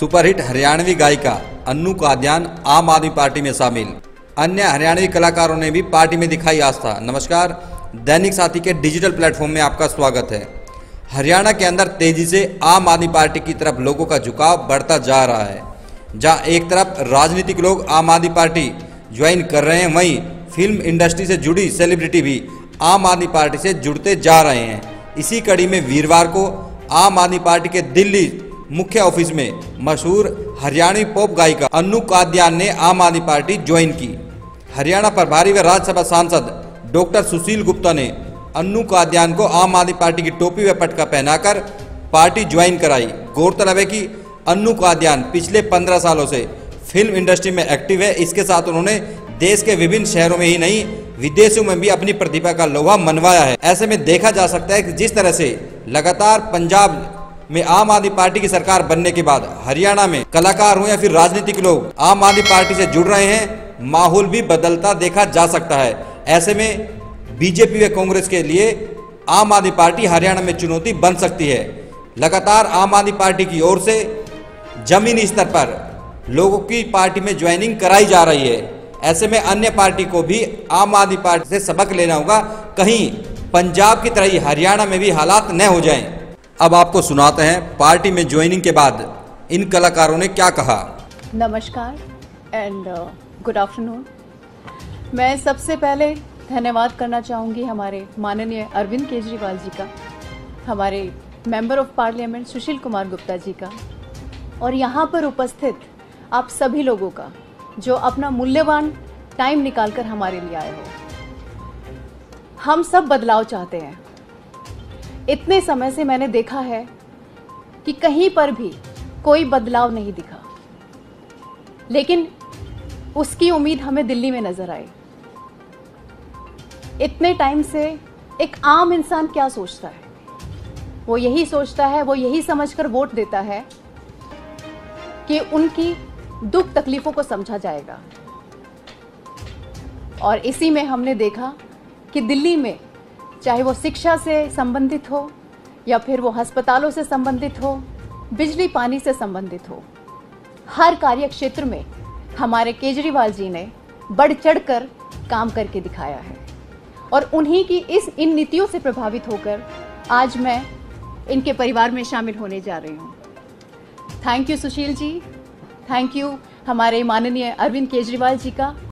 Superhit Haryanvi गायिका अन्नू कादियान आम आदमी पार्टी में शामिल। अन्य हरियाणवी कलाकारों ने भी पार्टी में दिखाई आस्था। नमस्कार, दैनिक साथी के डिजिटल प्लेटफॉर्म में आपका स्वागत है। हरियाणा के अंदर तेजी से आम आदमी पार्टी की तरफ लोगों का झुकाव बढ़ता जा रहा है। जहां एक तरफ राजनीतिक लोग आम आदमी पार्टी ज्वाइन कर रहे हैं, वहीं फिल्म इंडस्ट्री से जुड़ी सेलिब्रिटी भी आम आदमी पार्टी से जुड़ते जा रहे हैं। इसी कड़ी में वीरवार को आम आदमी पार्टी के दिल्ली मुख्य ऑफिस में मशहूर हरियाणवी पॉप गायिका अन्नू कादियान ने आम आदमी पार्टी ज्वाइन की। हरियाणा प्रभारी व राज्यसभा सांसद डॉक्टर सुशील गुप्ता ने अन्नू कादियान को आम आदमी पार्टी की टोपी व पटका पहनाकर पार्टी ज्वाइन कराई। गौरतलब है कि अन्नू कादियान पिछले 15 सालों से फिल्म इंडस्ट्री में एक्टिव है। इसके साथ उन्होंने देश के विभिन्न शहरों में ही नहीं, विदेशों में भी अपनी प्रतिभा का लोहा मनवाया है। ऐसे में देखा जा सकता है कि जिस तरह से लगातार पंजाब में आम आदमी पार्टी की सरकार बनने के बाद हरियाणा में कलाकार हो या फिर राजनीतिक लोग आम आदमी पार्टी से जुड़ रहे हैं, माहौल भी बदलता देखा जा सकता है। ऐसे में बीजेपी व कांग्रेस के लिए आम आदमी पार्टी हरियाणा में चुनौती बन सकती है। लगातार आम आदमी पार्टी की ओर से जमीनी स्तर पर लोगों की पार्टी में ज्वाइनिंग कराई जा रही है। ऐसे में अन्य पार्टी को भी आम आदमी पार्टी से सबक लेना होगा, कहीं पंजाब की तरह ही हरियाणा में भी हालात न हो जाएं। अब आपको सुनाते हैं पार्टी में ज्वाइनिंग के बाद इन कलाकारों ने क्या कहा। नमस्कार एंड गुड आफ्टरनून। मैं सबसे पहले धन्यवाद करना चाहूँगी हमारे माननीय अरविंद केजरीवाल जी का, हमारे member of parliament Sushil Kumar Gupta ji का, और यहाँ पर उपस्थित आप सभी लोगों का जो अपना मूल्यवान टाइम निकालकर हमारे लिए आए हो। हम सब बदलाव चाहते हैं। इतने समय से मैंने देखा है कि कहीं पर भी कोई बदलाव नहीं दिखा, लेकिन उसकी उम्मीद हमें दिल्ली में नजर आई। इतने टाइम से एक आम इंसान क्या सोचता है? वो यही सोचता है, वो यही समझकर वोट देता है कि उनकी दुख तकलीफों को समझा जाएगा। और इसी में हमने देखा कि दिल्ली में चाहे वो शिक्षा से संबंधित हो या फिर वो अस्पतालों से संबंधित हो, बिजली पानी से संबंधित हो, हर कार्य क्षेत्र में हमारे केजरीवाल जी ने बढ़ चढ़कर काम करके दिखाया है। और उन्हीं की इन नीतियों से प्रभावित होकर आज मैं इनके परिवार में शामिल होने जा रही हूँ। Thank you Sushil ji, thank you हमारे माननीय अरविंद केजरीवाल जी का,